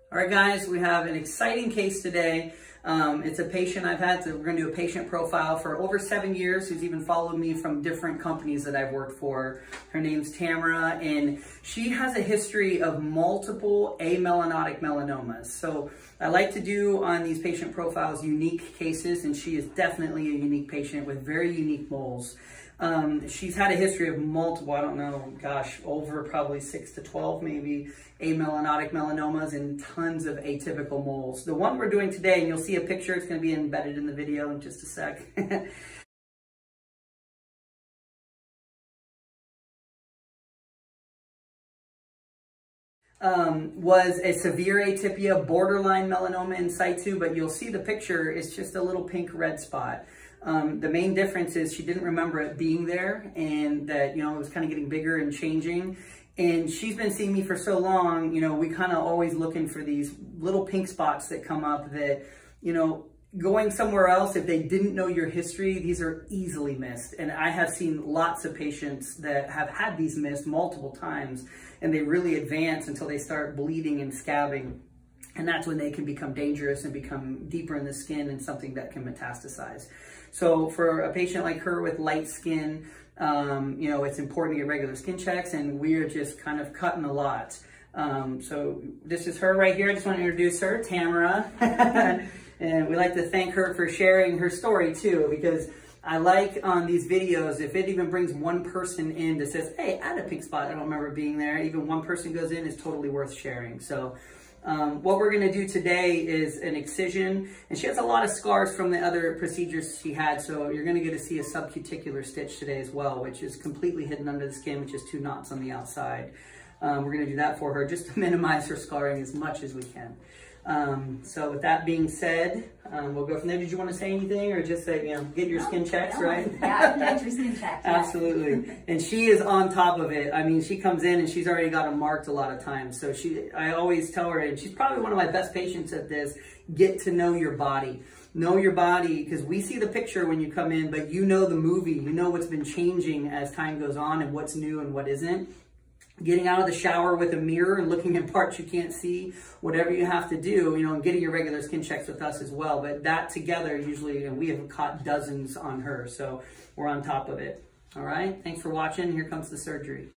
All right, guys, we have an exciting case today. It's a patient I've had, so we're going to do a patient profile for over 7 years, who's even followed me from different companies that I've worked for. Her name's Tamara, and she has a history of multiple amelanotic melanomas. So I like to do on these patient profiles unique cases, and she is definitely a unique patient with very unique moles. She's had a history of multiple, I don't know, gosh, over probably 6 to 12 maybe, amelanotic melanomas and tons of atypical moles. The one we're doing today, and you'll see a picture, it's going to be embedded in the video in just a sec. Was a severe atypia, borderline melanoma in situ, but you'll see the picture, it's just a little pink red spot. The main difference is she didn't remember it being there, and that, it was kind of getting bigger and changing. And she's been seeing me for so long, we kind of always looking for these little pink spots that come up that, going somewhere else, if they didn't know your history, these are easily missed. And I have seen lots of patients that have had these missed multiple times, and they really advance until they start bleeding and scabbing. And that's when they can become dangerous and become deeper in the skin and something that can metastasize. So for a patient like her with light skin, it's important to get regular skin checks, and we're just kind of cutting a lot. So this is her right here. I just want to introduce her, Tamara. And we like to thank her for sharing her story too, because I like on these videos, if it even brings one person in that says, hey, I had a pink spot, I don't remember being there, even one person goes in, is totally worth sharing. So what we're going to do today is an excision, and she has a lot of scars from the other procedures she had, so you're going to get to see a subcuticular stitch today as well, which is completely hidden under the skin, which is 2 knots on the outside. We're going to do that for her just to minimize her scarring as much as we can. So with that being said, we'll go from there. Did you want to say anything, or just say, get your skin checks, right? Yeah, get your skin checks. Absolutely. And she is on top of it. I mean, she comes in and she's already got them marked a lot of times. So I always tell her, and she's probably one of my best patients at this, get to know your body. Know your body, because we see the picture when you come in, but you know the movie. You know what's been changing as time goes on and what's new and what isn't. Getting out of the shower with a mirror and looking at parts you can't see, whatever you have to do, and getting your regular skin checks with us as well. But that together usually, and we have caught dozens on her, so we're on top of it. All right, thanks for watching. Here comes the surgery.